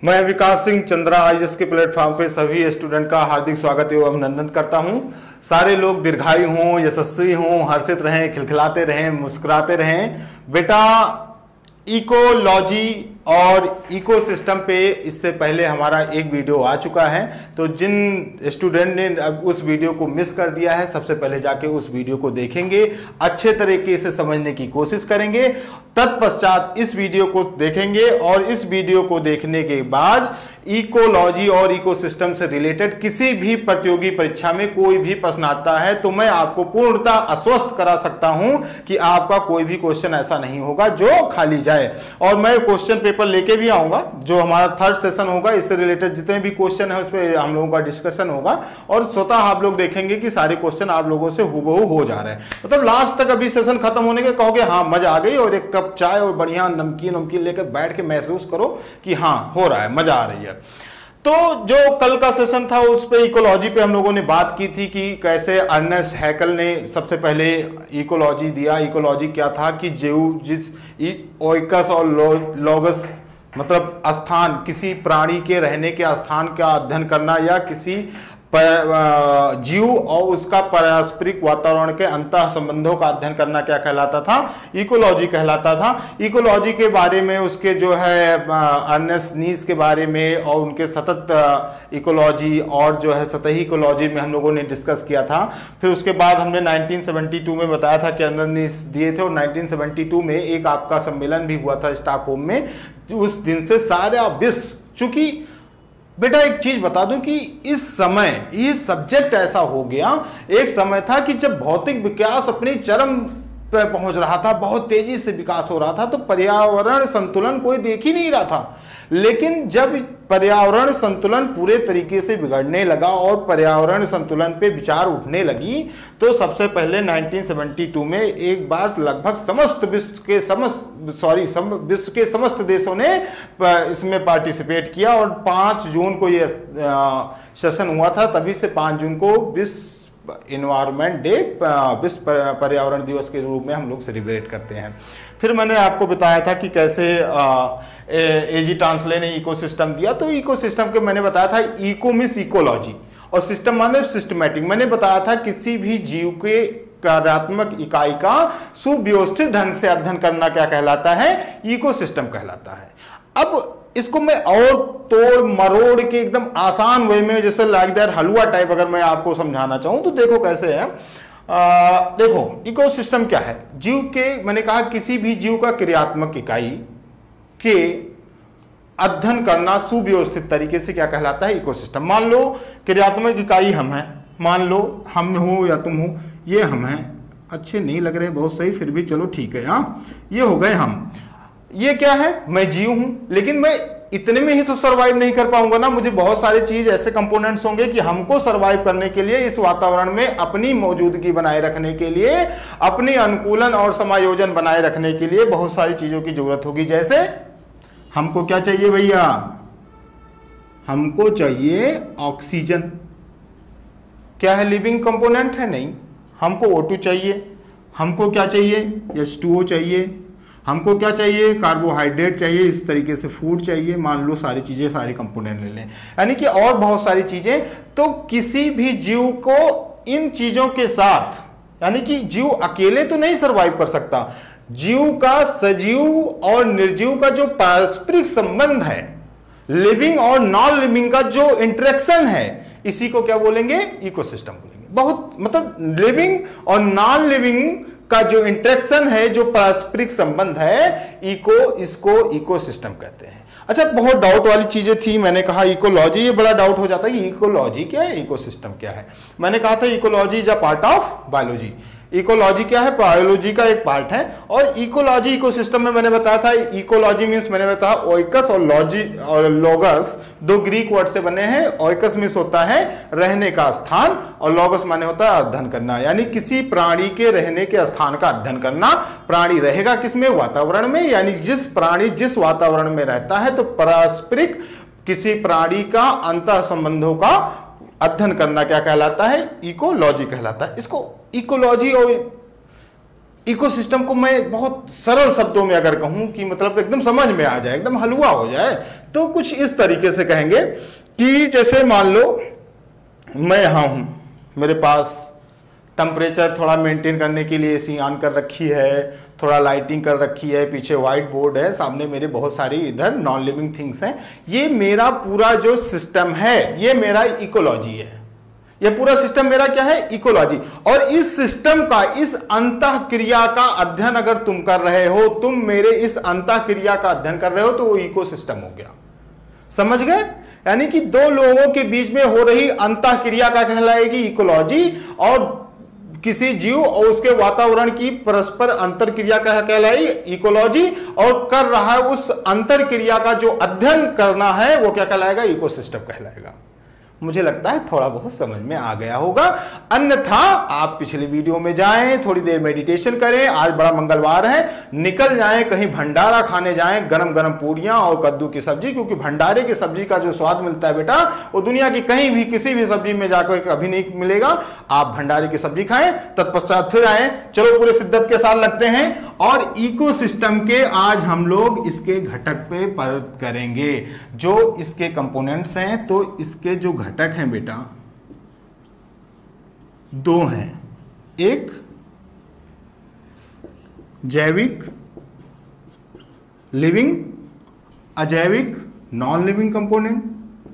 मैं विकास सिंह चंद्रा आईएएस के प्लेटफॉर्म पे सभी स्टूडेंट का हार्दिक स्वागत एवं अभिनंदन करता हूं। सारे लोग दीर्घायु हों, यशस्वी हों, हर्षित रहें, खिलखिलाते रहें, मुस्कुराते रहें। बेटा, इकोलॉजी और इकोसिस्टम पे इससे पहले हमारा एक वीडियो आ चुका है, तो जिन स्टूडेंट ने अब उस वीडियो को मिस कर दिया है, सबसे पहले जाके उस वीडियो को देखेंगे, अच्छे तरीके से समझने की कोशिश करेंगे, तत्पश्चात इस वीडियो को देखेंगे और इस वीडियो को देखने के बाद इकोलॉजी और इकोसिस्टम से रिलेटेड किसी भी प्रतियोगी परीक्षा में कोई भी प्रश्न आता है तो मैं आपको पूर्णतः आश्वस्त करा सकता हूं कि आपका कोई भी क्वेश्चन ऐसा नहीं होगा जो खाली जाए। और मैं क्वेश्चन पेपर लेके भी आऊंगा, जो हमारा थर्ड सेशन होगा, इससे रिलेटेड जितने भी क्वेश्चन है उस पर हम लोगों का डिस्कशन होगा और स्वतः आप लोग देखेंगे कि सारे क्वेश्चन आप लोगों से हुबहू हो जा रहे हैं। मतलब लास्ट तक अभी सेशन खत्म होने के कहोगे हाँ मजा आ गई, और एक कप चाय और बढ़िया नमकीन लेकर बैठ के महसूस करो कि हाँ हो रहा है, मजा आ रही है। तो जो कल का सेशन था उस पे इकोलॉजी पे हम लोगों ने बात की थी कि कैसे अर्नेस्ट हैकल ने सबसे पहले इकोलॉजी दिया। इकोलॉजी क्या था कि जिस ओइकस और लोगस मतलब स्थान, किसी प्राणी के रहने के स्थान का अध्ययन करना या किसी जीव और उसका पारस्परिक वातावरण के अंतः संबंधों का अध्ययन करना क्या कहलाता था? इकोलॉजी कहलाता था। इकोलॉजी के बारे में उसके जो है अर्नेस्ट नीस के बारे में और उनके सतत इकोलॉजी और जो है सतही इकोलॉजी में हम लोगों ने डिस्कस किया था। फिर उसके बाद हमने 1972 में बताया था कि अर्नेस्ट नीस दिए थे और 1972 में एक आपका सम्मेलन भी हुआ था स्टॉकहोम में। उस दिन से सारा विश्व, चूंकि बेटा एक चीज बता दूं कि इस समय ये सब्जेक्ट ऐसा हो गया, एक समय था कि जब भौतिक विकास अपनी चरम पर पहुंच रहा था, बहुत तेजी से विकास हो रहा था, तो पर्यावरण संतुलन कोई देख ही नहीं रहा था। लेकिन जब पर्यावरण संतुलन पूरे तरीके से बिगड़ने लगा और पर्यावरण संतुलन पे विचार उठने लगी, तो सबसे पहले 1972 में एक बार लगभग विश्व के समस्त देशों ने इसमें पार्टिसिपेट किया और 5 जून को ये सेशन हुआ था। तभी से 5 जून को विश्व इन्वायरमेंट डे, विश्व पर्यावरण दिवस के रूप में हम लोग सेलिब्रेट करते हैं। फिर मैंने आपको बताया था कि कैसे एजी टांसले ने इकोसिस्टम दिया। तो इकोसिस्टम के मैंने बताया था इको मींस इकोलॉजी और सिस्टम माने सिस्टमैटिक। मैंने बताया था किसी भी जीव के कार्यात्मक इकाई का सुव्यवस्थित ढंग से अध्ययन करना क्या कहलाता है? इकोसिस्टम कहलाता है। अब इसको मैं और तोड़ मरोड़ के एकदम आसान वे में, जैसे लाइक दैट हलवा टाइप अगर मैं आपको समझाना चाहूं तो देखो कैसे है। देखो इकोसिस्टम क्या है? जीव के, मैंने कहा किसी भी जीव का क्रियात्मक इकाई के अध्ययन करना सुव्यवस्थित तरीके से क्या कहलाता है? इकोसिस्टम। मान लो क्रियात्मक इकाई हम हैं, मान लो हम हो या तुम हो, ये हम हैं, अच्छे नहीं लग रहे बहुत सही, फिर भी चलो ठीक है, हाँ ये हो गए हम। ये क्या है? मैं जीव हूं, लेकिन मैं इतने में ही तो सरवाइव नहीं कर पाऊंगा ना, मुझे बहुत सारी चीज ऐसे कंपोनेंट्स होंगे कि हमको सरवाइव करने के लिए, इस वातावरण में अपनी मौजूदगी बनाए रखने के लिए, अपनी अनुकूलन और समायोजन बनाए रखने के लिए बहुत सारी चीजों की जरूरत होगी। जैसे हमको क्या चाहिए भैया? हमको चाहिए ऑक्सीजन। क्या है? लिविंग कंपोनेंट है? नहीं। हमको O2 चाहिए। हमको क्या चाहिए? H2O चाहिए। हमको क्या चाहिए? कार्बोहाइड्रेट चाहिए। इस तरीके से फूड चाहिए, मान लो सारी चीजें, सारे कंपोनेंट ले लें, यानी कि और बहुत सारी चीजें। तो किसी भी जीव को इन चीजों के साथ, यानी कि जीव अकेले तो नहीं सरवाइव कर सकता। जीव का सजीव और निर्जीव का जो पारस्परिक संबंध है, लिविंग और नॉन लिविंग का जो इंटरेक्शन है, इसी को क्या बोलेंगे? इकोसिस्टम बोलेंगे। बहुत मतलब लिविंग और नॉन लिविंग का जो इंटरेक्शन है, जो पारस्परिक संबंध है, इसको इकोसिस्टम कहते हैं। अच्छा, बहुत डाउट वाली चीजें थी। मैंने कहा इकोलॉजी, ये बड़ा डाउट हो जाता है कि इकोलॉजी क्या है, इकोसिस्टम क्या है। मैंने कहा था ecology is a part of biology. Ecology क्या है? बायोलॉजी का एक पार्ट है। और इकोलॉजी इकोसिस्टम में मैंने बताया था, इकोलॉजी मींस मैंने बताया ओइकस और लॉजी और लोगस दो ग्रीक वर्ड से बने हैं। ओइकस मींस होता है रहने का स्थान और लोगस माने होता है अध्ययन करना, यानी किसी प्राणी के रहने के स्थान का अध्ययन करना। प्राणी रहेगा किसमें? वातावरण में, यानी जिस प्राणी जिस वातावरण में रहता है, तो पारस्परिक किसी प्राणी का अंतः संबंधों का अध्ययन करना क्या कहलाता है? इकोलॉजी कहलाता है। इसको इकोलॉजी और इकोसिस्टम को मैं बहुत सरल शब्दों में अगर कहूं कि मतलब एकदम समझ में आ जाए, एकदम हलवा हो जाए, तो कुछ इस तरीके से कहेंगे कि जैसे मान लो मैं यहां हूं, मेरे पास टेम्परेचर थोड़ा मेंटेन करने के लिए एसी ऑन कर रखी है, थोड़ा लाइटिंग कर रखी है, पीछे व्हाइट बोर्ड है, सामने मेरे बहुत सारी इधर नॉन लिविंग थिंग्स हैं। ये मेरा पूरा जो सिस्टम है ये मेरा इकोलॉजी है। ये पूरा सिस्टम मेरा क्या है? इकोलॉजी। और इस सिस्टम का, इस अंतः क्रिया का अध्ययन अगर तुम कर रहे हो, तुम मेरे इस अंतः क्रिया का अध्ययन कर रहे हो, तो वो इकोसिस्टम हो गया। समझ गए? यानी कि दो लोगों के बीच में हो रही अंतः क्रिया का कहलाएगी इकोलॉजी, और किसी जीव और उसके वातावरण की परस्पर अंतर क्रिया का कहलाई इकोलॉजी, और कर रहा है उस अंतर क्रिया का जो अध्ययन करना है वो क्या कहलाएगा? इकोसिस्टम कहलाएगा। मुझे लगता है थोड़ा बहुत समझ में आ गया होगा। अन्यथा आप पिछले वीडियो में जाएं, थोड़ी देर मेडिटेशन करें, आज बड़ा मंगलवार है, निकल जाएं कहीं भंडारा खाने जाएं, गरम गरम पूड़ियां और कद्दू की सब्जी, क्योंकि भंडारे की सब्जी का जो स्वाद मिलता है बेटा, वो दुनिया की कहीं भी किसी भी सब्जी में जाकर कभी नहीं मिलेगा। आप भंडारे की सब्जी खाएं, तत्पश्चात फिर आए। चलो पूरे शिद्दत के साथ लगते हैं और इकोसिस्टम के आज हम लोग इसके घटक पे बात करेंगे, जो इसके कंपोनेंट्स हैं। तो इसके जो घटक हैं बेटा दो हैं, एक जैविक लिविंग, अजैविक नॉन लिविंग कंपोनेंट।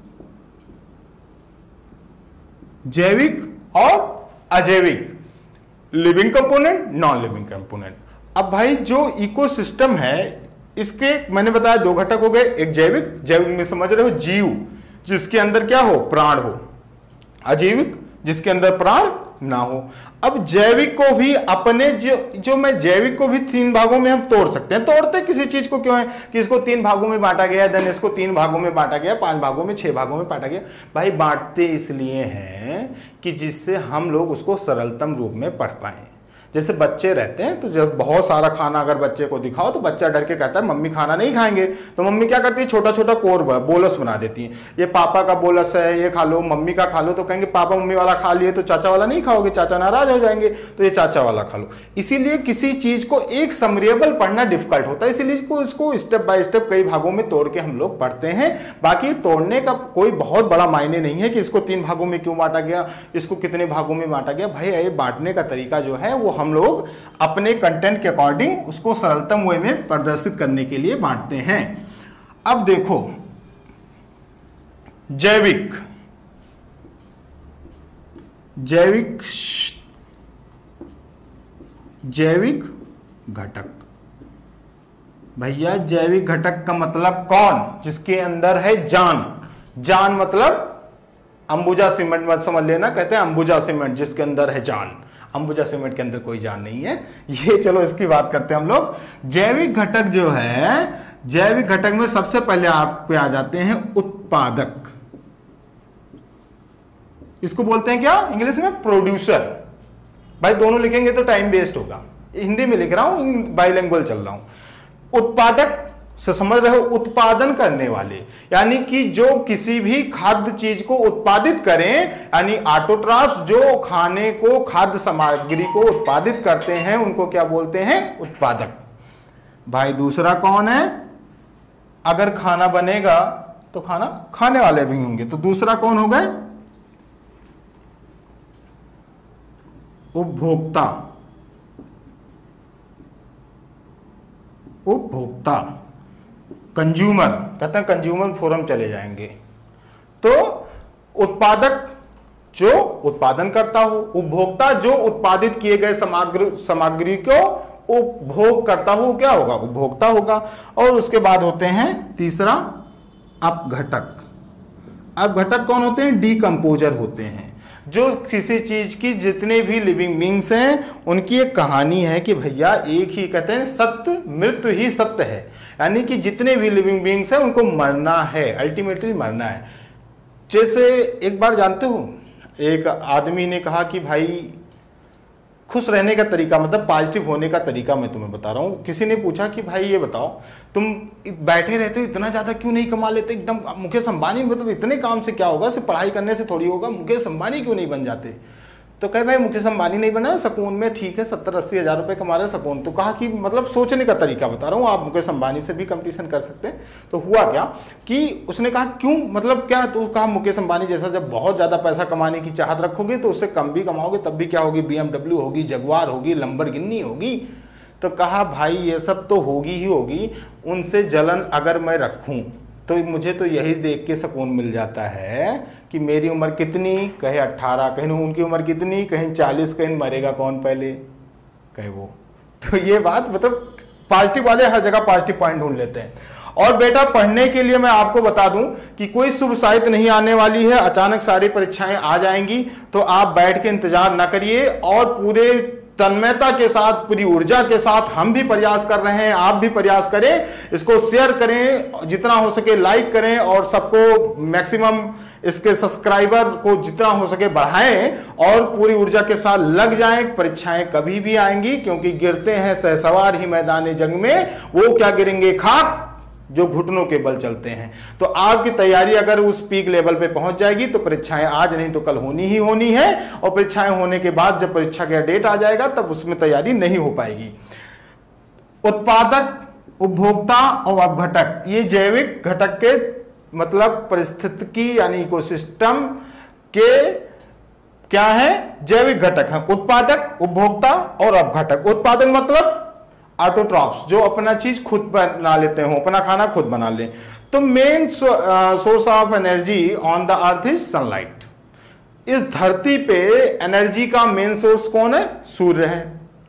जैविक और अजैविक, living component, non living component. अब भाई जो इकोसिस्टम है इसके मैंने बताया दो घटक हो गए, एक जैविक, जैविक में समझ रहे हो जीव जिसके अंदर क्या हो? प्राण हो। अजैविक जिसके अंदर प्राण ना हो। अब जैविक को भी अपने जो मैं जैविक को भी तीन भागों में हम तोड़ सकते हैं। तोड़ते किसी चीज को क्यों है कि इसको तीन भागों में बांटा गया, देन इसको तीन भागों में बांटा गया, 5 भागों में, 6 भागों में बांटा गया। भाई बांटते इसलिए हैं कि जिससे हम लोग उसको सरलतम रूप में पढ़ पाए। जैसे बच्चे रहते हैं तो जब बहुत सारा खाना अगर बच्चे को दिखाओ तो बच्चा डर के कहता है मम्मी खाना नहीं खाएंगे, तो मम्मी क्या करती है? छोटा छोटा कोर बोलस बना देती है। ये पापा का बोलस है, ये खा लो, मम्मी का खा लो, तो कहेंगे पापा मम्मी वाला खा लिए तो चाचा वाला नहीं खाओगे, चाचा नाराज हो जाएंगे, तो ये चाचा वाला खा लो। इसीलिए किसी चीज को एक समरिएबल पढ़ना डिफिकल्ट होता है, इसीलिए इसको स्टेप बाय स्टेप कई भागों में तोड़ के हम लोग पढ़ते हैं। बाकी तोड़ने का कोई बहुत बड़ा मायने नहीं है कि इसको 3 भागों में क्यों बांटा गया, इसको कितने भागों में बांटा गया। भाई ये बांटने का तरीका जो है वो हम लोग अपने कंटेंट के अकॉर्डिंग उसको सरलतम वे में प्रदर्शित करने के लिए बांटते हैं। अब देखो जैविक, जैविक जैविक घटक। भैया जैविक घटक का मतलब कौन? जिसके अंदर है जान। जान मतलब अंबुजा सीमेंट मत समझ लेना, कहते हैं अंबुजा सीमेंट जिसके अंदर है जान। अंबुजा सीमेंट के अंदर कोई जान नहीं है। ये चलो इसकी बात करते हैं हम लोग। जैविक घटक जो है, जैविक घटक में सबसे पहले आप पे आ जाते हैं उत्पादक। इसको बोलते हैं क्या इंग्लिश में? प्रोड्यूसर। भाई दोनों लिखेंगे तो टाइम वेस्ट होगा, हिंदी में लिख रहा हूं, बाइलिंगुअल चल रहा हूं। उत्पादक से समझ रहे हो? उत्पादन करने वाले, यानी कि जो किसी भी खाद्य चीज को उत्पादित करें, यानी ऑटोट्रॉफ्स जो खाने को, खाद्य सामग्री को उत्पादित करते हैं, उनको क्या बोलते हैं? उत्पादक। भाई दूसरा कौन है? अगर खाना बनेगा तो खाना खाने वाले भी होंगे, तो दूसरा कौन हो गए? उपभोक्ता। उपभोक्ता, कंज्यूमर, कहते हैं कंज्यूमर फोरम चले जाएंगे। तो उत्पादक जो उत्पादन करता हो, उपभोक्ता जो उत्पादित किए गए सामग्री को उपभोग करता हो, क्या होगा? उपभोक्ता होगा। और उसके बाद होते हैं तीसरा अपघटक। अपघटक कौन होते हैं? डीकंपोजर होते हैं, जो किसी चीज की जितने भी लिविंग बींग्स हैं उनकी एक कहानी है कि भैया एक ही, कहते हैं सत्य मृत्यु ही सत्य है, यानी कि जितने भी लिविंग बींग्स हैं उनको मरना है, अल्टीमेटली मरना है। जैसे एक बार जानते हो एक आदमी ने कहा कि भाई खुश रहने का तरीका, मतलब पॉजिटिव होने का तरीका मैं तुम्हें बता रहा हूं। किसी ने पूछा कि भाई ये बताओ तुम बैठे रहते हो, इतना ज्यादा क्यों नहीं कमा लेते? एकदम मुकेश अंबानी, मतलब इतने काम से क्या होगा? सिर्फ पढ़ाई करने से थोड़ी होगा। मुकेश अंबानी क्यों नहीं बन जाते? तो कहे भाई मुकेश अंबानी नहीं बना सकून में, ठीक है 70-80 हज़ार रुपए कमा रहे सकून। तो कहा कि मतलब सोचने का तरीका बता रहा हूँ, आप मुकेश अंबानी से भी कंपटीशन कर सकते हैं। तो हुआ क्या कि उसने कहा क्यों, मतलब क्या, तो कहा मुकेश अंबानी जैसा जब बहुत ज़्यादा पैसा कमाने की चाहत रखोगे तो उससे कम भी कमाओगे तब भी क्या होगी, BMW होगी, जगुआर होगी, लंबरगिनी होगी। तो कहा भाई ये सब तो होगी ही होगी, उनसे जलन अगर मैं रखूं तो मुझे तो यही देख के सुकून मिल जाता है कि मेरी उम्र कितनी, कहे 18, कहीं उनकी उम्र कितनी, कहीं 40, कहीं मरेगा कौन पहले, कहे वो। तो ये बात मतलब पॉजिटिव वाले हर जगह पॉजिटिव पॉइंट ढूंढ लेते हैं। और बेटा पढ़ने के लिए मैं आपको बता दूं कि कोई शुभ साहित्य नहीं आने वाली है, अचानक सारी परीक्षाएं आ जाएंगी, तो आप बैठ के इंतजार ना करिए और पूरे तन्मयता के साथ, पूरी ऊर्जा के साथ हम भी प्रयास कर रहे हैं, आप भी प्रयास करें, इसको शेयर करें, जितना हो सके लाइक करें और सबको मैक्सिमम इसके सब्सक्राइबर को जितना हो सके बढ़ाएं और पूरी ऊर्जा के साथ लग जाएं। परीक्षाएं कभी भी आएंगी, क्योंकि गिरते हैं सहसवार ही मैदान जंग में, वो क्या गिरेंगे, खाक जो घुटनों के बल चलते हैं। तो आपकी तैयारी अगर उस पीक लेवल पे पहुंच जाएगी तो परीक्षाएं आज नहीं तो कल होनी ही होनी है, और परीक्षाएं होने के बाद जब परीक्षा का डेट आ जाएगा तब उसमें तैयारी नहीं हो पाएगी। उत्पादक, उपभोक्ता और अपघटक, ये जैविक घटक के मतलब परिस्थितिकी यानी इकोसिस्टम के क्या है, जैविक घटक है। उत्पादक, उपभोक्ता और अपघटक। उत्पादक मतलब ऑटोट्रॉप्स, जो अपना चीज खुद बना लेते हो, अपना खाना खुद बना ले। तो main source of energy on the earth is sunlight. इस धरती पे एनर्जी का मेन सोर्स कौन है, सूर्य है।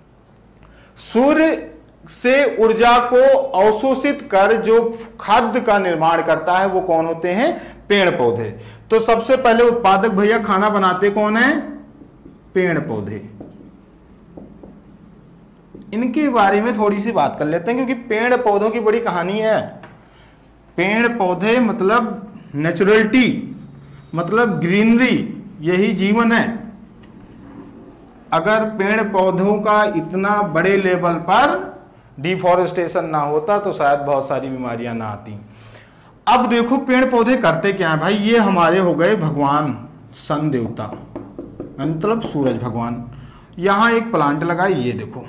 सूर्य से ऊर्जा को अवशोषित कर जो खाद्य का निर्माण करता है वो कौन होते हैं, पेड़ पौधे। तो सबसे पहले उत्पादक भैया खाना बनाते कौन है, पेड़ पौधे। इनके बारे में थोड़ी सी बात कर लेते हैं, क्योंकि पेड़ पौधों की बड़ी कहानी है। पेड़ पौधे मतलब नेचुरलिटी, मतलब ग्रीनरी, यही जीवन है। अगर पेड़ पौधों का इतना बड़े लेवल पर डिफॉरेस्टेशन ना होता तो शायद बहुत सारी बीमारियां ना आती। अब देखो पेड़ पौधे करते क्या है भाई, ये हमारे हो गए भगवान सन देवता, मतलब सूरज भगवान। यहां एक प्लांट लगाए, ये देखो,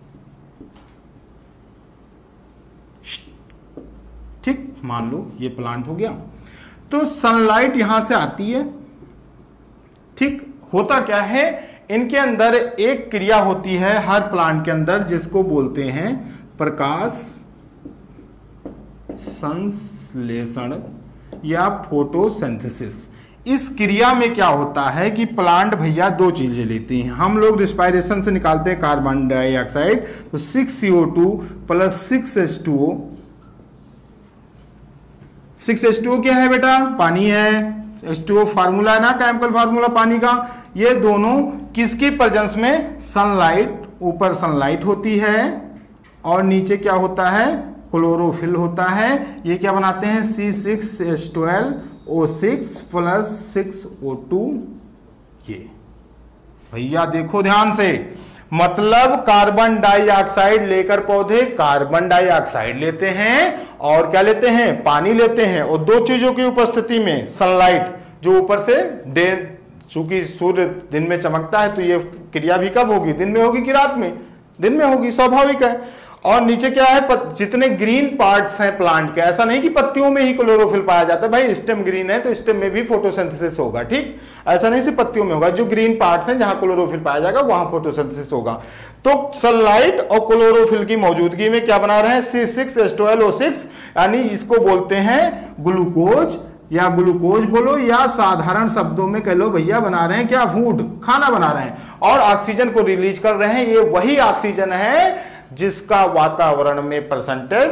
ठीक मान लो ये प्लांट हो गया। तो सनलाइट यहां से आती है, ठीक। होता क्या है, इनके अंदर एक क्रिया होती है हर प्लांट के अंदर जिसको बोलते हैं प्रकाश संश्लेषण या फोटोसिंथेसिस। इस क्रिया में क्या होता है कि प्लांट भैया दो चीजें लेती हैं। हम लोग रिस्पायरेशन से निकालते हैं कार्बन डाइऑक्साइड, तो 6CO2 प्लस 6H2O। 6H2O क्या है बेटा, पानी है। H2O फार्मूला है ना, केमिकल फार्मूला पानी का। ये दोनों किसकी प्रेजेंस में, सनलाइट, ऊपर सनलाइट होती है और नीचे क्या होता है, क्लोरोफिल होता है। ये क्या बनाते हैं, C6H12O6 प्लस 6O2। ये भैया देखो ध्यान से, मतलब कार्बन डाइऑक्साइड लेकर पौधे कार्बन डाइऑक्साइड लेते हैं और क्या लेते हैं, पानी लेते हैं। और दो चीजों की उपस्थिति में सनलाइट जो ऊपर से चूंकि सूर्य दिन में चमकता है तो ये क्रिया भी कब होगी, दिन में होगी कि रात में, दिन में होगी, स्वाभाविक है। और नीचे क्या है, जितने ग्रीन पार्ट्स हैं प्लांट के, ऐसा नहीं कि पत्तियों में ही क्लोरोफिल पाया जाता है भाई, स्टेम ग्रीन है तो स्टेम में भी फोटोसिंथेसिस होगा, ठीक। ऐसा नहीं सिर्फ पत्तियों में होगा, जो ग्रीन पार्ट्स हैं जहां क्लोरोफिल पाया जाएगा वहां फोटोसिंथेसिस होगा। तो सनलाइट और क्लोरोफिल की मौजूदगी में क्या बना रहे हैं, C6H12O6, यानी इसको बोलते हैं ग्लूकोज, या ग्लूकोज बोलो या साधारण शब्दों में कह लो भैया, बना रहे हैं क्या, फूड, खाना बना रहे हैं और ऑक्सीजन को रिलीज कर रहे हैं। ये वही ऑक्सीजन है जिसका वातावरण में परसेंटेज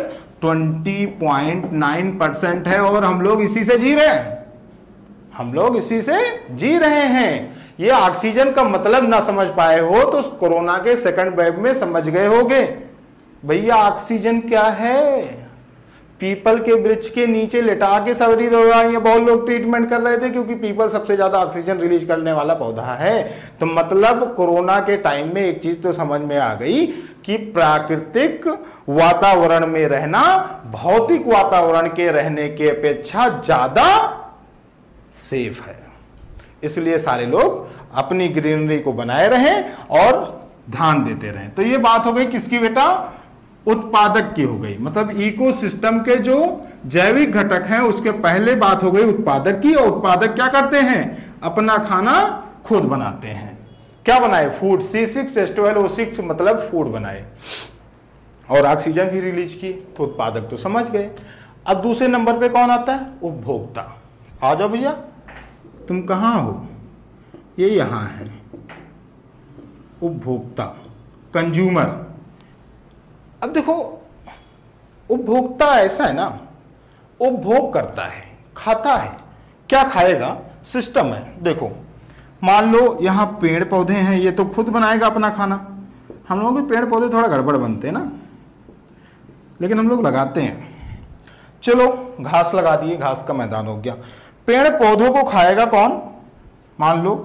20.9% है और हम लोग इसी से जी रहे हैं, हम लोग इसी से जी रहे हैं। ये ऑक्सीजन का मतलब ना समझ पाए हो तो कोरोना के सेकंड वेव में समझ गए होगे। भैया ऑक्सीजन क्या है, पीपल के वृक्ष के नीचे लिटा के सवरी दवाइयां बहुत लोग ट्रीटमेंट कर रहे थे, क्योंकि पीपल सबसे ज्यादा ऑक्सीजन रिलीज करने वाला पौधा है। तो मतलब कोरोना के टाइम में एक चीज तो समझ में आ गई कि प्राकृतिक वातावरण में रहना भौतिक वातावरण के रहने के अपेक्षा ज्यादा सेफ है। इसलिए सारे लोग अपनी ग्रीनरी को बनाए रहें और ध्यान देते रहें। तो ये बात हो गई किसकी बेटा, उत्पादक की हो गई, मतलब इकोसिस्टम के जो जैविक घटक हैं उसके पहले बात हो गई उत्पादक की। और उत्पादक क्या करते हैं, अपना खाना खुद बनाते हैं। क्या बनाए, फूड, C6H12O6 मतलब फूड बनाए और ऑक्सीजन भी रिलीज की, तो उत्पादक तो समझ गए। अब दूसरे नंबर पे कौन आता है, उपभोक्ता। आ जाओ भैया, तुम कहां हो, ये यहां है, उपभोक्ता, कंज्यूमर। अब देखो उपभोक्ता ऐसा है ना, उपभोग करता है, खाता है। क्या खाएगा, सिस्टम है। देखो मान लो यहाँ पेड़ पौधे हैं, ये तो खुद बनाएगा अपना खाना। हम लोग भी पेड़ पौधे थोड़ा गड़बड़ बनते हैं ना, लेकिन हम लोग लगाते हैं। चलो घास लगा दिए, घास का मैदान हो गया। पेड़ पौधों को खाएगा कौन, मान लो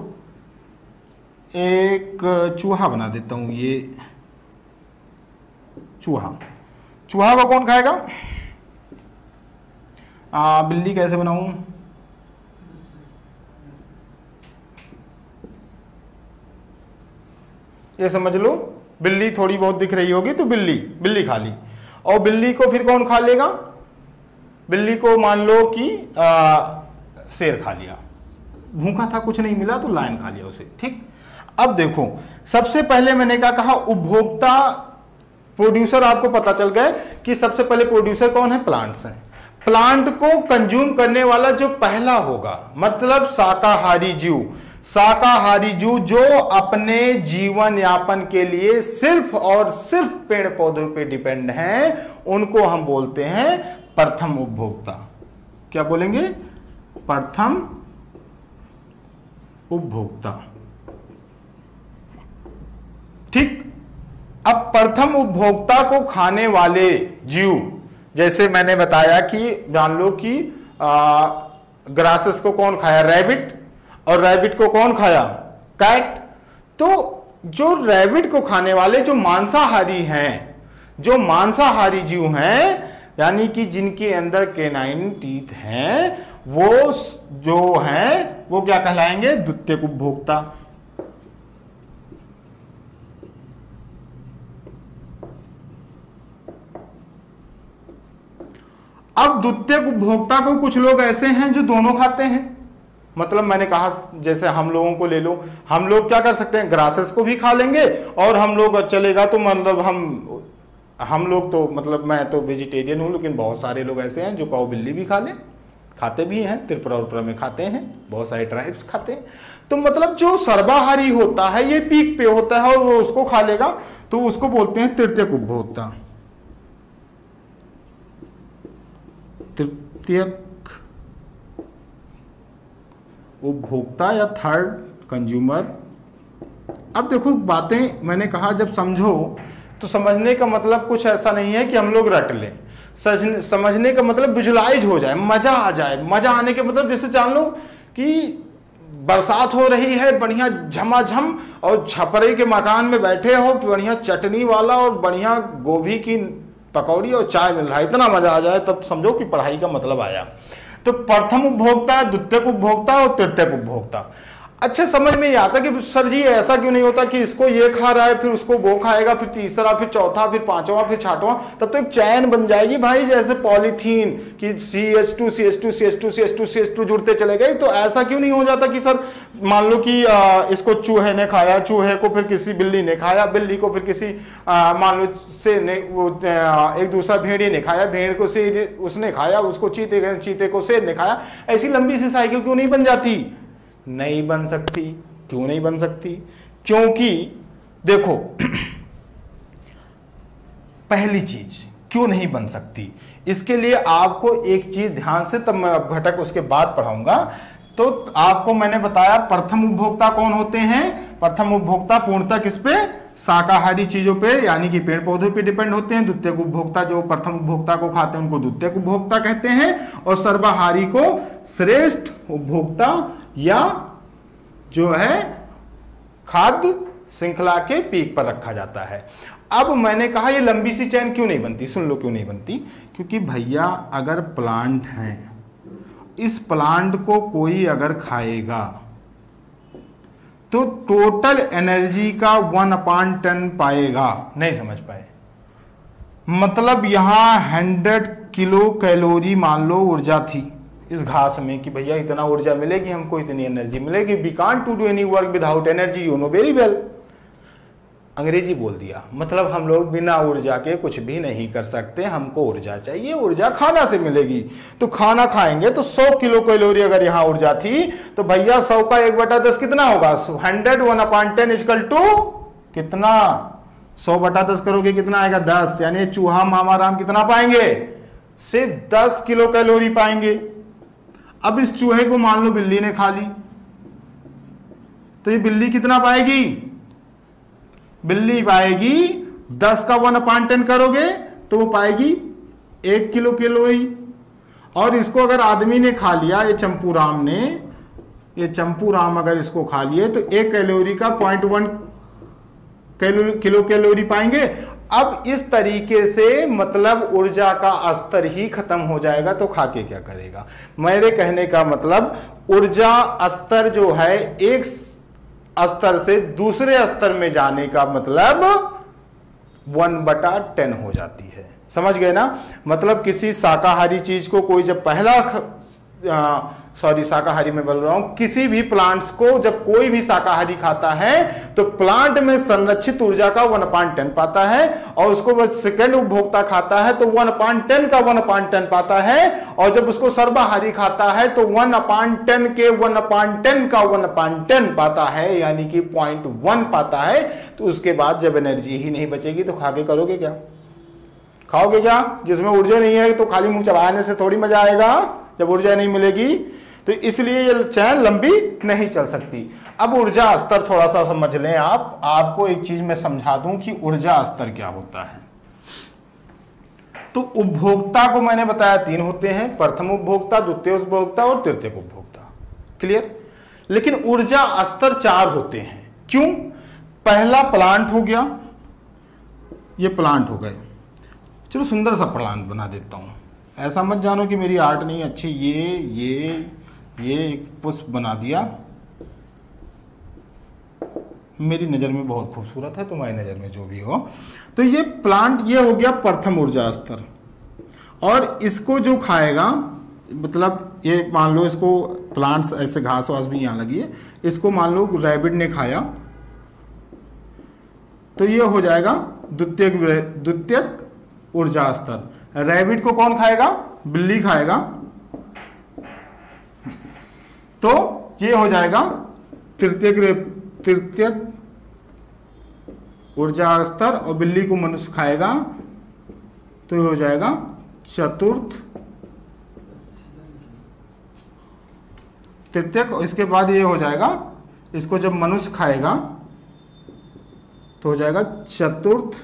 एक चूहा बना देता हूं, ये चूहा, चूहा को कौन खाएगा, बिल्ली कैसे बनाऊं, ये समझ लो, बिल्ली थोड़ी बहुत दिख रही होगी तो बिल्ली, बिल्ली खा ली। और बिल्ली को फिर कौन खा लेगा, बिल्ली को मान लो कि शेर खा लिया, भूखा था कुछ नहीं मिला तो लायन खा लिया उसे, ठीक। अब देखो सबसे पहले मैंने क्या कहा, उपभोक्ता, प्रोड्यूसर आपको पता चल गया कि सबसे पहले प्रोड्यूसर कौन है, प्लांट्स हैं। प्लांट को कंज्यूम करने वाला जो पहला होगा, मतलब शाकाहारी जीव, शाकाहारी जीव जो अपने जीवन यापन के लिए सिर्फ और सिर्फ पेड़ पौधों पे डिपेंड हैं, उनको हम बोलते हैं प्रथम उपभोक्ता। क्या बोलेंगे, प्रथम उपभोक्ता, ठीक। अब प्रथम उपभोक्ता को खाने वाले जीव, जैसे मैंने बताया कि मान लो कि ग्रासेस को कौन खाया, रैबिट, और रैबिट को कौन खाया, कैट। तो जो रैबिट को खाने वाले जो मांसाहारी हैं, जो मांसाहारी जीव हैं, यानी कि जिनके अंदर केनाइन टीथ हैं, वो जो हैं वो क्या कहलाएंगे, द्वितीयक उपभोक्ता। अब द्वितीयक उपभोक्ता को कुछ लोग ऐसे हैं जो दोनों खाते हैं, मतलब मैंने कहा जैसे हम लोगों को ले लो, हम लोग क्या कर सकते हैं, ग्रासेस को भी खा लेंगे, और हम लोग चलेगा तो मतलब हम लोग तो मतलब मैं तो वेजिटेरियन हूं, लेकिन बहुत सारे लोग ऐसे हैं जो काऊ बिल्ली भी खा ले, खाते भी हैं, त्रिपुरा उर्पुरा में खाते हैं, बहुत सारे ट्राइब्स खाते हैं। तो मतलब जो सर्वाहारी होता है ये पीक पे होता है और वो उसको खा लेगा, तो उसको बोलते हैं तृतीयक उपभोक्ता, तृतीयक उपभोक्ता या थर्ड कंज्यूमर। अब देखो बातें मैंने कहा जब समझो तो समझने का मतलब कुछ ऐसा नहीं है कि हम लोग रट लें, समझने का मतलब विजुलाइज हो जाए, मजा आ जाए। मजा आने के मतलब जैसे जान लो कि बरसात हो रही है, बढ़िया झमाझम, और छपरे के मकान में बैठे हो, बढ़िया चटनी वाला और बढ़िया गोभी की पकौड़ी और चाय मिल रहा है, इतना मजा आ जाए तब समझो कि पढ़ाई का मतलब आया। तो प्रथम उपभोक्ता, द्वितीयक उपभोक्ता और तृतीयक उपभोक्ता। अच्छा समझ में ये आता कि सर जी ऐसा क्यों नहीं होता कि इसको ये खा रहा है, फिर उसको वो खाएगा, फिर तीसरा, फिर चौथा, फिर पांचवा, फिर छठवां, तब तो एक चैन बन जाएगी भाई, जैसे पॉलीथीन कि CH2 CH2 CH2 CH2 CH2 जुड़ते चले गए। तो ऐसा क्यों नहीं हो जाता कि सर मान लो कि इसको चूहे ने खाया, चूहे को फिर किसी बिल्ली ने खाया, बिल्ली को फिर किसी मान लो से ने वो एक दूसरा भेड़िए ने खाया, भेड़ को शेर उसने खाया, उसको चीते को शेर ने खाया। ऐसी लंबी सी साइकिल क्यों नहीं बन जाती? नहीं बन सकती। क्यों नहीं बन सकती? क्योंकि देखो पहली चीज क्यों नहीं बन सकती, इसके लिए आपको एक चीज ध्यान से, तब मैं घटक उसके बाद पढ़ाऊंगा। तो आपको मैंने बताया प्रथम उपभोक्ता कौन होते हैं। प्रथम उपभोक्ता पूर्णतः किस पे, शाकाहारी चीजों पे यानी कि पेड़ पौधों पे डिपेंड होते हैं। द्वितीयक उपभोक्ता जो प्रथम उपभोक्ता को खाते हैं उनको द्वितीयक उपभोक्ता कहते हैं, और सर्वाहारी को श्रेष्ठ उपभोक्ता या जो है खाद्य श्रृंखला के पीक पर रखा जाता है। अब मैंने कहा ये लंबी सी चैन क्यों नहीं बनती, सुन लो क्यों नहीं बनती। क्योंकि भैया अगर प्लांट है, इस प्लांट को कोई अगर खाएगा तो टोटल एनर्जी का 1/10 पाएगा। नहीं समझ पाए? मतलब यहां 100 किलो कैलोरी मान लो ऊर्जा थी इस घास में कि भैया इतना ऊर्जा मिलेगी, हमको इतनी एनर्जी मिलेगी। We can't to do any work without energy, you know very well. अंग्रेजी बोल दिया, मतलब हम लोग बिना ऊर्जा के कुछ भी नहीं कर सकते, हमको ऊर्जा चाहिए, ऊर्जा खाना से मिलेगी। तो खाना खाएंगे तो 100 किलो कैलोरी अगर यहां ऊर्जा थी तो भैया 100 का 1/10 कितना होगा? 100 1/10 इक्वल टू कितना? 100/10 करोगे कितना आएगा? 10। यानी चूहा मामा राम कितना पाएंगे? सिर्फ 10 किलो कैलोरी पाएंगे। अब इस चूहे को मान लो बिल्ली ने खा ली, तो ये बिल्ली कितना पाएगी? बिल्ली पाएगी 10 का 1/10 करोगे तो वो पाएगी 1 किलो कैलोरी। और इसको अगर आदमी ने खा लिया, ये चंपू राम ने, ये चंपू राम अगर इसको खा लिए तो 1 कैलोरी का 0.1 किलो कैलोरी पाएंगे। अब इस तरीके से मतलब ऊर्जा का स्तर ही खत्म हो जाएगा, तो खा के क्या करेगा? मेरे कहने का मतलब ऊर्जा स्तर जो है एक स्तर से दूसरे स्तर में जाने का मतलब 1/10 हो जाती है। समझ गए ना? मतलब किसी शाकाहारी चीज को कोई जब शाकाहारी में बोल रहा हूं, किसी भी प्लांट्स को जब कोई भी शाकाहारी खाता है तो प्लांट में संरक्षित ऊर्जा का 1/10 पाता है, और उसको सेकंड उपभोक्ता खाता है तो 1/10 का 1/10 पाता है, और जब उसको सर्वाहारी खाता है तो 1/10 के 1/10 का 1/10 पाता है, यानी कि 0.1 पाता है। तो उसके बाद जब एनर्जी ही नहीं बचेगी तो खा के करोगे क्या? खाओगे क्या? जिसमें ऊर्जा नहीं है तो खाली मुंह चबाने से थोड़ी मजा आएगा जब ऊर्जा नहीं मिलेगी। तो इसलिए ये चैन लंबी नहीं चल सकती। अब ऊर्जा स्तर थोड़ा सा समझ लें आप। आपको एक चीज मैं समझा दूं कि ऊर्जा स्तर क्या होता है। तो उपभोक्ता को मैंने बताया 3 होते हैं, प्रथम उपभोक्ता, द्वितीय उपभोक्ता और तृतीय उपभोक्ता। क्लियर? लेकिन ऊर्जा स्तर 4 होते हैं। क्यों? पहला प्लांट हो गया, ये प्लांट हो गए। चलो सुंदर सा प्लांट बना देता हूं, ऐसा मत जानो कि मेरी आर्ट नहीं अच्छी। ये एक पुष्प बना दिया, मेरी नज़र में बहुत खूबसूरत है, तुम्हारी नज़र में जो भी हो। तो ये प्लांट ये हो गया प्रथम ऊर्जा स्तर। और इसको जो खाएगा, मतलब ये मान लो इसको प्लांट्स ऐसे घास वास भी यहाँ लगी है, इसको मान लो रैबिट ने खाया तो ये हो जाएगा द्वितीय ऊर्जा स्तर। रैबिट को कौन खाएगा? बिल्ली खाएगा, तो ये हो जाएगा तृतीय ऊर्जा स्तर। और बिल्ली को मनुष्य खाएगा तो ये हो जाएगा चतुर्थ तृतीय। इसके बाद ये हो जाएगा, इसको जब मनुष्य खाएगा तो हो जाएगा चतुर्थ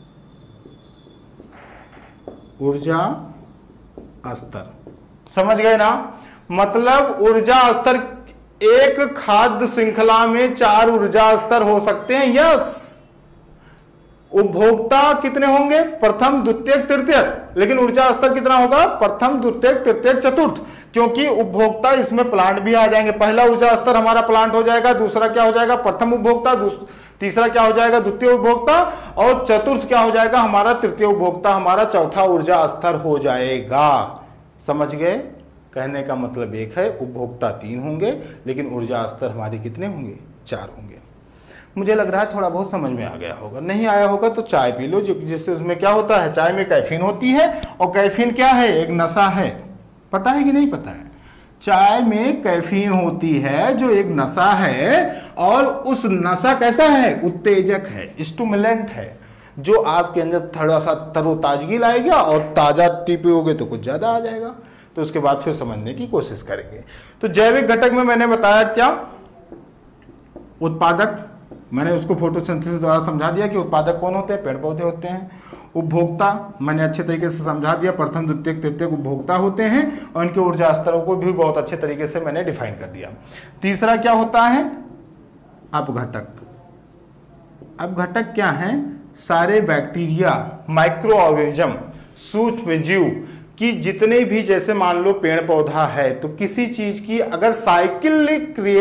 ऊर्जा स्तर। समझ गए ना? मतलब ऊर्जा स्तर एक खाद्य श्रृंखला में 4 ऊर्जा स्तर हो सकते हैं। यस, उपभोक्ता कितने होंगे? प्रथम, द्वितीय, तृतीय। लेकिन ऊर्जा स्तर कितना होगा? प्रथम, द्वितीय, तृतीय, चतुर्थ। क्योंकि उपभोक्ता इसमें प्लांट भी आ जाएंगे। पहला ऊर्जा स्तर हमारा प्लांट हो जाएगा, दूसरा क्या हो जाएगा? प्रथम उपभोक्ता, तीसरा क्या हो जाएगा? द्वितीय उपभोक्ता, और चतुर्थ क्या हो जाएगा? हमारा तृतीय उपभोक्ता, हमारा चौथा ऊर्जा स्तर हो जाएगा। समझ गए? कहने का मतलब एक है, उपभोक्ता 3 होंगे लेकिन ऊर्जा स्तर हमारे कितने होंगे? 4 होंगे। मुझे लग रहा है थोड़ा बहुत समझ में आ गया होगा। नहीं आया होगा तो चाय पी लो, जिससे उसमें क्या होता है? चाय में कैफीन होती है, और कैफीन क्या है? एक नशा है। पता है कि नहीं पता है? चाय में कैफीन होती है जो एक नशा है, और उस नशा कैसा है? उत्तेजक है, स्टिमुलेंट है, जो आपके अंदर थोड़ा सा तरोताजगी लाएगा, और ताजा टी पियोगे तो कुछ ज्यादा आ जाएगा। तो उसके बाद फिर समझने की कोशिश करेंगे। तो जैविक घटक में मैंने बताया क्या? उत्पादक, मैंने उसको फोटोसिंथेसिस द्वारा समझा दिया कि उत्पादक कौन होते हैं? पेड़ पौधे होते हैं। उपभोक्ता मैंने अच्छे तरीके से समझा दिया, प्रथम, द्वितीय, तृतीय उपभोक्ता होते हैं, और इनके ऊर्जा स्तरों को भी बहुत अच्छे तरीके से मैंने डिफाइन कर दिया। तीसरा क्या होता है? अपघटक। अपघटक क्या है? सारे बैक्टीरिया, माइक्रो ऑर्गेनिज्म, सूक्ष्म जीव कि जितने भी, जैसे मान लो पेड़ पौधा है तो किसी चीज की अगर साइक्लिक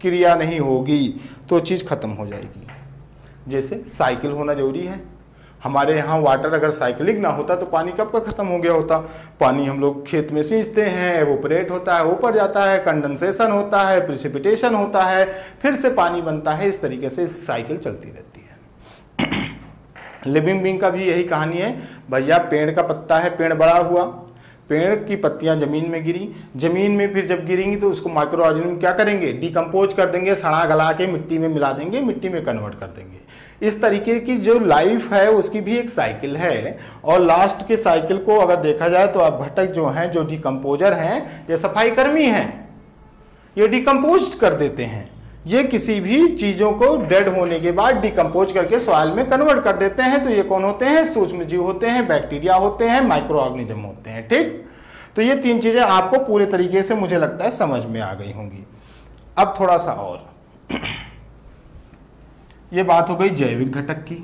क्रिया नहीं होगी तो चीज़ खत्म हो जाएगी। जैसे साइकिल होना जरूरी है। हमारे यहाँ वाटर अगर साइकिलिंग ना होता तो पानी कब का खत्म हो गया होता। पानी हम लोग खेत में सींचते हैं, एवोपरेट होता है, ऊपर जाता है, कंडेंसेशन होता है, प्रिसिपिटेशन होता है, फिर से पानी बनता है। इस तरीके से साइकिल चलती रहती है। लिविंग बीइंग का भी यही कहानी है भैया। पेड़ का पत्ता है, पेड़ बड़ा हुआ, पेड़ की पत्तियां जमीन में गिरी, जमीन में फिर जब गिरेंगी तो उसको माइक्रो ऑर्गेनिज्म क्या करेंगे, डिकम्पोज कर देंगे, सड़ा गला के मिट्टी में मिला देंगे, मिट्टी में कन्वर्ट कर देंगे। इस तरीके की जो लाइफ है उसकी भी एक साइकिल है। और लास्ट के साइकिल को अगर देखा जाए तो अपघटक जो हैं, जो डिकम्पोजर हैं, ये सफाई कर्मी हैं, ये डिकम्पोज कर देते हैं। ये किसी भी चीजों को डेड होने के बाद डिकम्पोज करके सॉइल में कन्वर्ट कर देते हैं। तो ये कौन होते हैं, सूक्ष्म जीव होते हैं, बैक्टीरिया होते हैं, माइक्रो ऑर्गेनिज्म होते हैं। ठीक, तो ये तीन चीजें आपको पूरे तरीके से मुझे लगता है समझ में आ गई होंगी। अब थोड़ा सा और ये बात हो गई जैविक घटक की।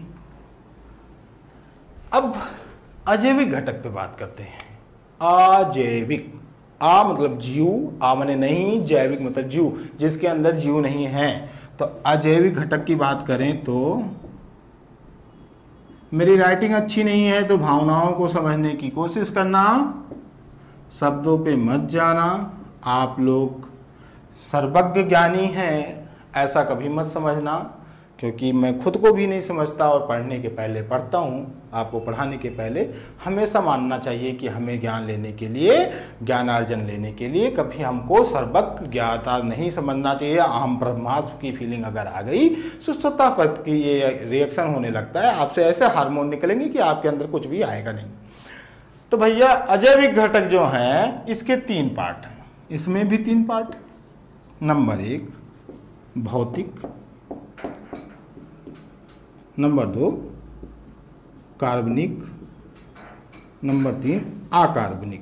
अब अजैविक घटक पे बात करते हैं। अजैविक, आ मतलब जीव, आ माने नहीं, जैविक मतलब जीव, जिसके अंदर जीव नहीं है। तो अजैविक घटक की बात करें तो मेरी राइटिंग अच्छी नहीं है तो भावनाओं को समझने की कोशिश करना, शब्दों पे मत जाना। आप लोग सर्वज्ञ ज्ञानी हैं ऐसा कभी मत समझना, क्योंकि मैं खुद को भी नहीं समझता और पढ़ने के पहले पढ़ता हूँ। आपको पढ़ाने के पहले हमेशा मानना चाहिए कि हमें ज्ञान लेने के लिए, ज्ञानार्जन लेने के लिए कभी हमको सर्वज्ञ ज्ञाता नहीं समझना चाहिए। अहम ब्रह्मास्म की फीलिंग अगर आ गई, सुस्तता पर की ये रिएक्शन होने लगता है, आपसे ऐसे हार्मोन निकलेंगे कि आपके अंदर कुछ भी आएगा नहीं। तो भैया अजैविक घटक जो हैं इसके तीन पार्ट हैं, इसमें भी तीन पार्ट। नंबर 1 भौतिक, नंबर 2 कार्बनिक, नंबर 3 अकार्बनिक।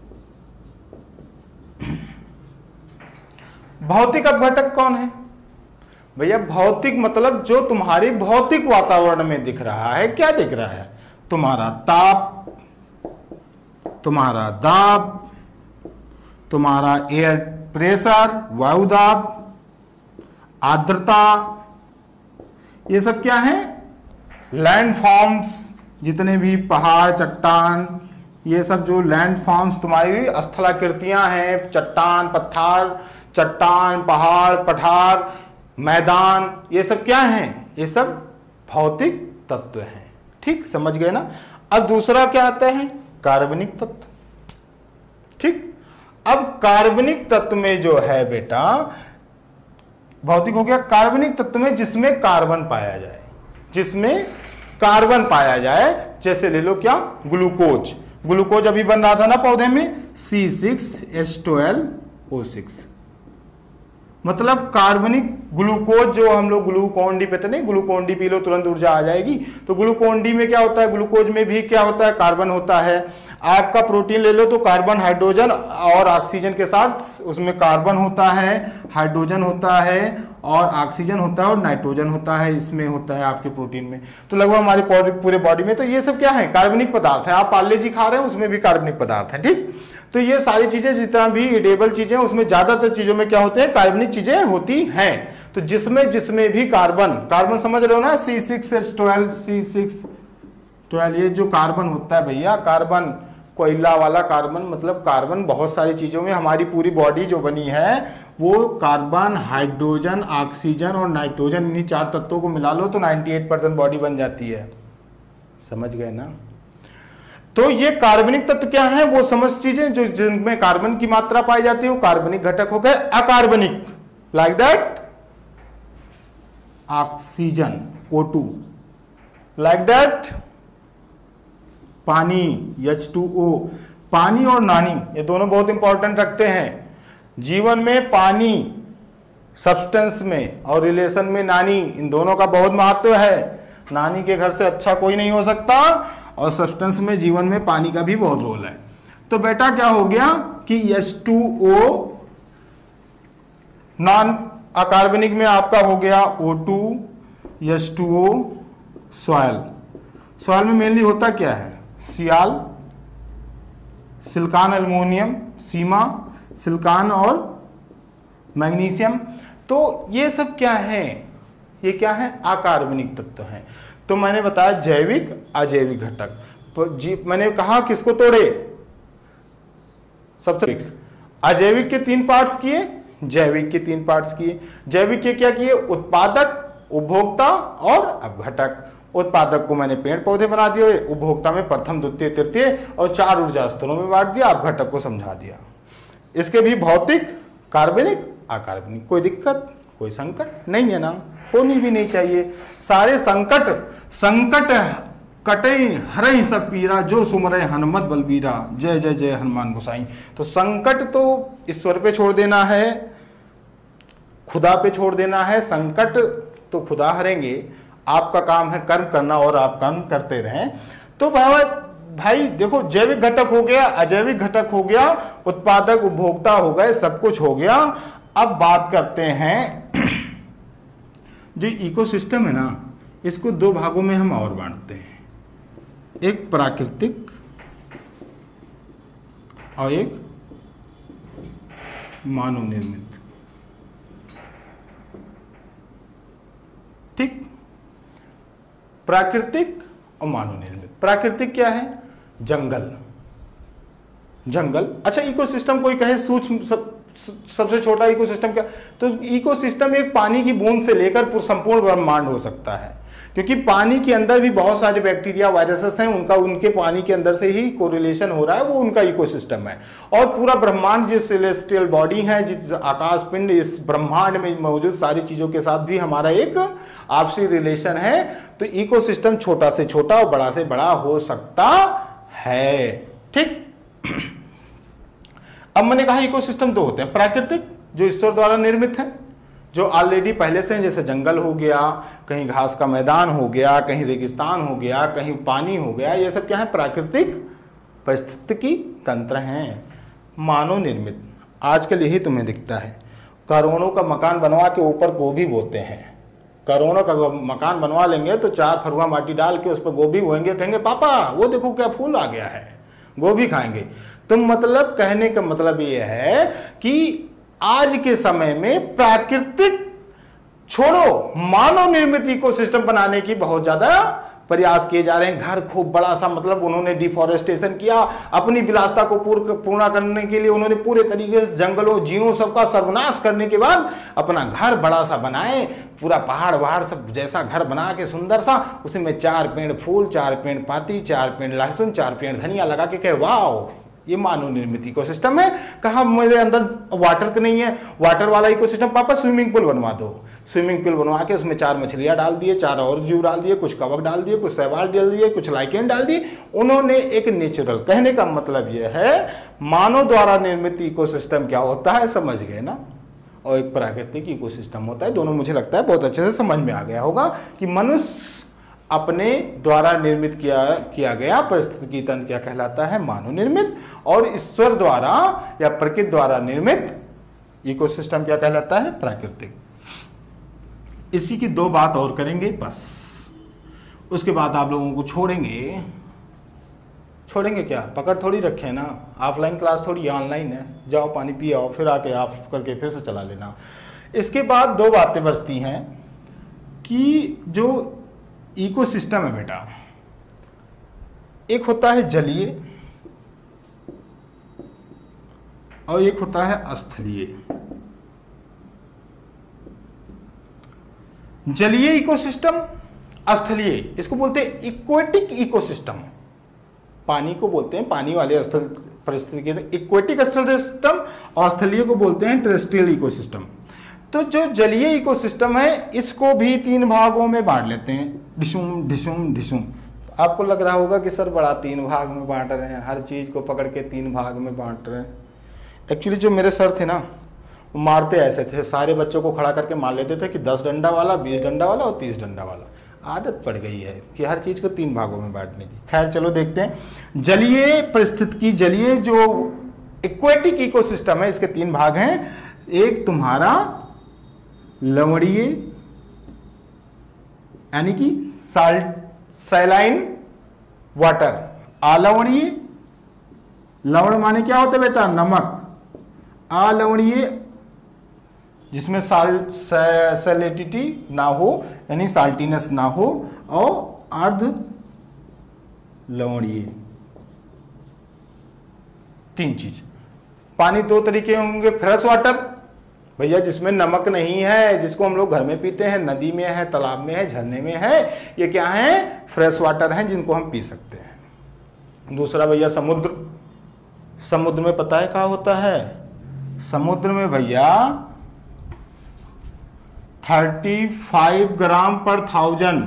भौतिक अपघटक कौन है भैया? भौतिक मतलब जो तुम्हारी भौतिक वातावरण में दिख रहा है। क्या दिख रहा है? तुम्हारा ताप, तुम्हारा दाब, तुम्हारा एयर प्रेशर, वायु दाब, आर्द्रता, ये सब क्या है? लैंड फॉर्म्स, जितने भी पहाड़, चट्टान, ये सब जो लैंड फॉर्म्स तुम्हारी स्थलाकृतियां हैं, चट्टान, पत्थर, चट्टान, पहाड़, पठार, मैदान, ये सब क्या हैं? ये सब भौतिक तत्व हैं। ठीक, समझ गए ना? अब दूसरा क्या आता है? कार्बनिक तत्व। ठीक, अब कार्बनिक तत्व में जो है बेटा, भौतिक हो गया, कार्बनिक तत्व में जिसमें कार्बन पाया जाए, जिसमें कार्बन पाया जाए। जैसे ले लो क्या? ग्लूकोज। ग्लूकोज अभी बन रहा था ना पौधे में, C6H12O6, मतलब कार्बनिक ग्लूकोज। जो हम लोग ग्लूकोन डी पीते नहीं, ग्लूकोन डी पी लो तुरंत ऊर्जा आ जाएगी। तो ग्लूकोन डी में क्या होता है? ग्लूकोज में भी क्या होता है? कार्बन होता है। आपका प्रोटीन ले लो तो कार्बन, हाइड्रोजन और ऑक्सीजन के साथ उसमें कार्बन होता है, हाइड्रोजन होता है और ऑक्सीजन होता है और नाइट्रोजन होता है, इसमें होता है आपके प्रोटीन में। तो लगभग हमारे पूरे बॉडी में तो ये सब क्या है? कार्बनिक पदार्थ है। आप पार्ले जी खा रहे हैं उसमें भी कार्बनिक पदार्थ है। ठीक, तो ये सारी चीजें जितना भी ईडेबल चीजें, उसमें ज्यादातर चीजों में क्या होते हैं? कार्बनिक चीजें होती हैं। तो जिसमें भी कार्बन समझ रहे हो ना, C6H12, C612, ये जो कार्बन होता है भैया, कार्बन कोयला वाला कार्बन, मतलब कार्बन बहुत सारी चीजों में, हमारी पूरी बॉडी जो बनी है वो कार्बन, हाइड्रोजन, ऑक्सीजन और नाइट्रोजन, इन्हीं चार तत्वों को मिला लो तो 98% बॉडी बन जाती है। समझ गए ना? तो ये कार्बनिक तत्व क्या है? वो समस्त चीजें जो जिनमें कार्बन की मात्रा पाई जाती है वो कार्बनिक घटक हो गए। अकार्बनिक, like that oxygen, O2, like that पानी, H2O। पानी और नानी ये दोनों बहुत इंपॉर्टेंट रखते हैं जीवन में। पानी सब्सटेंस में और रिलेशन में नानी, इन दोनों का बहुत महत्व है। नानी के घर से अच्छा कोई नहीं हो सकता और सब्सटेंस में, जीवन में पानी का भी बहुत रोल है। तो बेटा क्या हो गया कि H2O, नॉन अकार्बनिक में आपका हो गया O2, H2O, सॉयल। सॉयल में मेनली होता क्या है? Sial, silicon, aluminium, sima, silicon और मैग्नीशियम। तो ये सब क्या है, ये क्या है, अकार्बनिक तत्व हैं। तो मैंने बताया जैविक अजैविक घटक। मैंने कहा किसको तोड़े, सबसे अजैविक के 3 पार्ट्स किए, जैविक के 3 पार्ट्स किए। जैविक के क्या किए, उत्पादक, उपभोक्ता और अपघटक। उत्पादक को मैंने पेड़ पौधे बना दिए, उपभोक्ता में प्रथम द्वितीय तृतीय और 4 ऊर्जा स्तरों में बांट दिया, अपघटक को समझा दिया। इसके भी भौतिक, कार्बनिक, अकार्बनिक। कोई दिक्कत, कोई संकट नहीं है ना, होनी भी नहीं चाहिए। सारे संकट कटई हरई सब पीरा, जो सुमरे हनुमत बलबीरा, जय जय जय हनुमान गोसाई। तो संकट तो ईश्वर पे छोड़ देना है, खुदा पे छोड़ देना है। संकट तो खुदा हरेंगे, आपका काम है कर्म करना और आप कर्म करते रहें। तो भाई देखो, जैविक घटक हो गया, अजैविक घटक हो गया, उत्पादक उपभोक्ता हो गए, सब कुछ हो गया। अब बात करते हैं जो इकोसिस्टम है ना, इसको 2 भागों में हम और बांटते हैं, एक प्राकृतिक और एक मानव निर्मित। ठीक, प्राकृतिक और मानव निर्मित। प्राकृतिक क्या है, जंगल। अच्छा, इकोसिस्टम कोई कहे सूक्ष्म सबसे छोटा इकोसिस्टम क्या, तो इकोसिस्टम एक पानी की बूंद से लेकर संपूर्ण ब्रह्मांड हो सकता है, क्योंकि पानी के अंदर भी बहुत सारे बैक्टीरिया वायरसेस हैं, उनके पानी के अंदर से ही कोरिलेशन हो रहा है, वो उनका इकोसिस्टम है। और पूरा ब्रह्मांड जिस सेलेस्टियल बॉडी है, जिस आकाश पिंड, इस ब्रह्मांड में मौजूद सारी चीजों के साथ भी हमारा एक आपसी रिलेशन है। तो इकोसिस्टम छोटा से छोटा और बड़ा से बड़ा हो सकता है। ठीक, अब मैंने कहा इकोसिस्टम 2 होते हैं, प्राकृतिक जो ईश्वर द्वारा निर्मित है, जो ऑलरेडी पहले से हैं, जैसे जंगल हो गया, कहीं घास का मैदान हो गया, कहीं रेगिस्तान हो गया, कहीं पानी हो गया, ये सब क्या है, प्राकृतिक पारिस्थितिकी तंत्र हैं। मानव निर्मित, आजकल यही तुम्हें दिखता है, करोड़ों का मकान बनवा के ऊपर गोभी बोते हैं। करोड़ों का मकान बनवा लेंगे तो 4 फरुआ माटी डाल के उस पर गोभी बोएंगे, कहेंगे पापा वो देखो क्या फूल आ गया है, गोभी खाएंगे। तो मतलब कहने का मतलब ये है कि आज के समय में प्राकृतिक छोड़ो, मानव निर्मित इकोसिस्टम बनाने की बहुत ज्यादा प्रयास किए जा रहे हैं। घर खूब बड़ा सा, मतलब उन्होंने डिफॉरेस्टेशन किया, अपनी विलासिता को पूर्ण करने के लिए उन्होंने पूरे तरीके से जंगलों जीवों सबका सर्वनाश करने के बाद अपना घर बड़ा सा बनाए, पूरा पहाड़ वहाड़ सब जैसा घर बना के सुंदर सा, उसमें 4 पेड़ फूल, 4 पेड़ पाती, 4 पेड़ लहसुन, 4 पेड़ धनिया लगा के कहे वाह ये मानव निर्मित इकोसिस्टम है। कहा मेरे अंदर वाटर का नहीं है, वाटर वाला इकोसिस्टम, पापा स्विमिंग पूल बनवा दो। स्विमिंग पूल बनवा के उसमें 4 मछलियां डाल दिए, 4 और जीव डाल दिए, कुछ कवक डाल दिए, कुछ शैवाल डाल दिए, कुछ लाइकेन डाल दिए। उन्होंने एक नेचुरल, कहने का मतलब यह है मानव द्वारा निर्मित इकोसिस्टम क्या होता है, समझ गए ना, और एक प्राकृतिक इकोसिस्टम होता है। दोनों मुझे लगता है बहुत अच्छे से समझ में आ गया होगा कि मनुष्य अपने द्वारा निर्मित किया गया पारिस्थितिकी तंत्र क्या कहलाता है, मानव निर्मित, और ईश्वर द्वारा या प्रकृति द्वारा निर्मित इकोसिस्टम क्या कहलाता है, प्राकृतिक। इसी की 2 बात और करेंगे बस, उसके बाद आप लोगों को छोड़ेंगे क्या, पकड़ थोड़ी रखे ना, ऑफलाइन क्लास थोड़ी ऑनलाइन है, जाओ पानी पियो फिर आके आप करके फिर से चला लेना। इसके बाद 2 बातें बचती हैं कि जो इकोसिस्टम है बेटा, एक होता है जलीय और एक होता है स्थलीय। जलीय इकोसिस्टम, स्थलीय, इसको बोलते हैं इक्वेटिक इकोसिस्टम। पानी को बोलते हैं, पानी वाले स्थल परिस्थिति इक्वेटिक सिस्टम, और स्थलीय को बोलते हैं टेरेस्ट्रियल इकोसिस्टम। तो जो जलीय इकोसिस्टम है इसको भी 3 भागों में बांट लेते हैं, ढिशुम ढिशुम ढिशुम। आपको लग रहा होगा कि सर बड़ा 3 भाग में बांट रहे हैं, हर चीज को पकड़ के 3 भाग में बांट रहे हैं। एक्चुअली जो मेरे सर थे ना, वो मारते ऐसे थे, सारे बच्चों को खड़ा करके मार लेते थे कि 10 डंडा वाला, 20 डंडा वाला और 30 डंडा वाला। आदत पड़ गई है कि हर चीज को 3 भागों में बांटने की। खैर चलो देखते हैं। जलीय परिस्थितिकी, जलीय जो इक्वेटिक इकोसिस्टम है, इसके 3 भाग हैं। एक तुम्हारा लवणीय यानी कि सैलाइन वाटर, अलवणीय, लवण माने क्या होता है बेटा, नमक, अलवणीय जिसमें सैलिडिटी ना हो, यानी साल्टीनेस ना हो, और अर्ध लवणीय। 3 चीज। पानी 2 तरीके होंगे, फ्रेश वाटर भैया जिसमें नमक नहीं है, जिसको हम लोग घर में पीते हैं, नदी में है, तालाब में है, झरने में है, ये क्या है? फ्रेश वाटर हैं जिनको हम पी सकते हैं। दूसरा भैया समुद्र। समुद्र में पता है क्या होता है? समुद्र में भैया 35 ग्राम पर 1000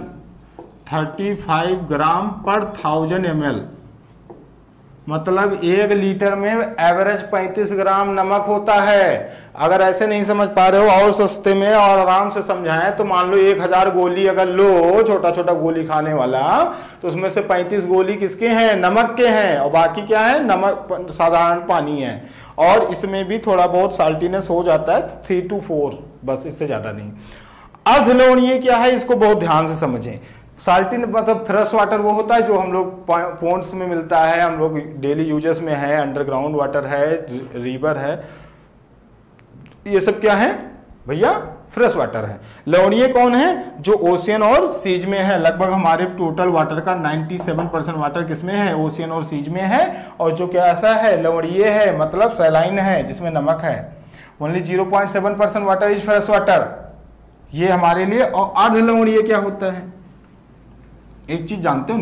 ml, मतलब 1 लीटर में एवरेज 35 ग्राम नमक होता है। अगर ऐसे नहीं समझ पा रहे हो और सस्ते में और आराम से समझाएं तो मान लो 1000 गोली अगर लो, छोटा छोटा गोली खाने वाला, तो उसमें से 35 गोली किसके हैं? नमक के हैं, और बाकी क्या है? नमक साधारण पानी है। और इसमें भी थोड़ा बहुत साल्टीनेस हो जाता है, 3 to 4, बस इससे ज्यादा नहीं। अर्ध लवणीय क्या है? इसको बहुत ध्यान से समझें। साल्टिन मतलब फ्रेश वाटर वो होता है जो हम लोग पॉन्ड्स में मिलता है, हम लोग डेली यूजेस में है, अंडरग्राउंड वाटर है, रिवर है, ये सब क्या है भैया? फ्रेश वाटर है। लवणीय कौन है? जो ओशियन और सीज में है। लगभग हमारे टोटल वाटर का 97% वाटर किसमें है? ओशियन और सीज में है। और जो क्या ऐसा है? लवणीय है, मतलब सैलाइन है, जिसमें नमक है। Only 0.7% water is fresh water, ये हमारे लिए। और अर्ध लवणीय क्या होता है? एक चीज जानते हो,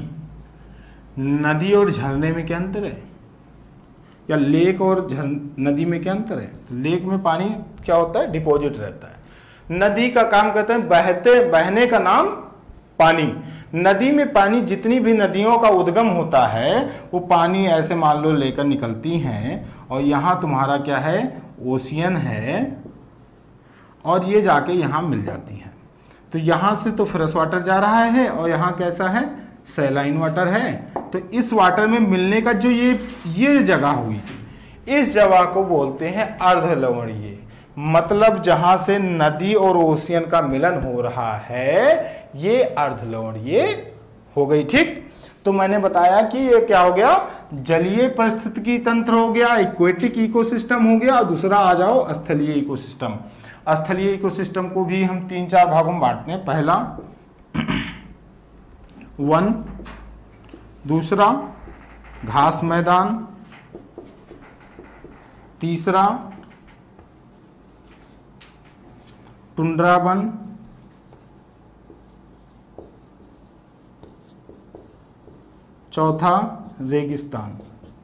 नदी और झरने में क्या अंतर है? या लेक और नदी में क्या अंतर है? लेक में पानी क्या होता है? डिपॉजिट रहता है। नदी का काम कहते हैं बहने का नाम पानी। नदी में पानी, जितनी भी नदियों का उद्गम होता है वो पानी ऐसे मान लो लेकर निकलती हैं, और यहां तुम्हारा क्या है? ओशियन है, और ये जाके यहां मिल जाती है। तो यहां से तो फ्रेश वाटर जा रहा है, और यहां कैसा है? सैलाइन वाटर है। तो इस वाटर में मिलने का जो ये जगह हुई, इस जगह को बोलते हैं अर्ध लवणीय। मतलब जहां से नदी और ओशियन का मिलन हो रहा है, ये अर्ध लवणीय हो गई। ठीक, तो मैंने बताया कि ये क्या हो गया? जलीय पारिस्थितिकी तंत्र हो गया, एक्वेटिक इकोसिस्टम हो गया, और दूसरा आ जाओ स्थलीय इकोसिस्टम। स्थलीय इकोसिस्टम को भी हम 3-4 भागों में बांटते हैं। पहला वन, दूसरा घास मैदान, तीसरा टुंड्रा वन, चौथा रेगिस्तान।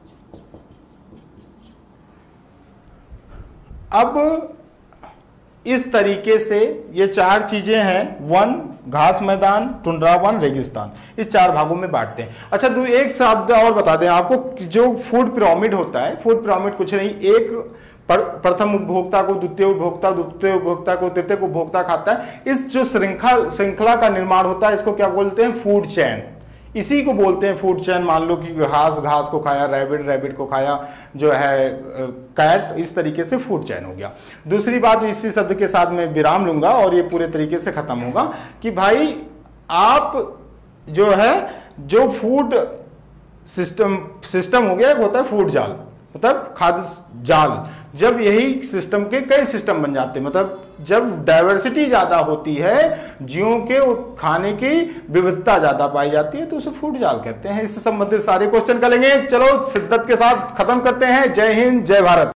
अब इस तरीके से ये 4 चीजें हैं, वन, घास मैदान, टुंड्रा वन, रेगिस्तान, इस 4 भागों में बांटते हैं। अच्छा, एक शब्द और बता दें आपको, जो फूड पिरामिड होता है, फूड पिरामिड कुछ नहीं, एक प्रथम उपभोक्ता को द्वितीय उपभोक्ता, द्वितीय उपभोक्ता को तृतीय उपभोक्ता खाता है। इस जो श्रृंखला का निर्माण होता है, इसको क्या बोलते हैं? Food chain. इसी को बोलते हैं फूड चेन। मान लो कि घास को खाया, रैबिट को खाया, जो है कैट, इस तरीके से फूड चेन हो गया। दूसरी बात, इसी शब्द के साथ मैं विराम लूंगा और ये पूरे तरीके से खत्म होगा कि भाई आप जो है, जो फूड सिस्टम हो गया, होता है फूड जाल, मतलब खाद्य जाल। जब यही सिस्टम के कई सिस्टम बन जाते हैं, मतलब जब डाइवर्सिटी ज्यादा होती है, जीवों के खाने की विविधता ज्यादा पाई जाती है, तो उसे फूड जाल कहते हैं। इससे संबंधित सारे क्वेश्चन करेंगे। चलो शिद्दत के साथ खत्म करते हैं। जय हिंद, जय भारत।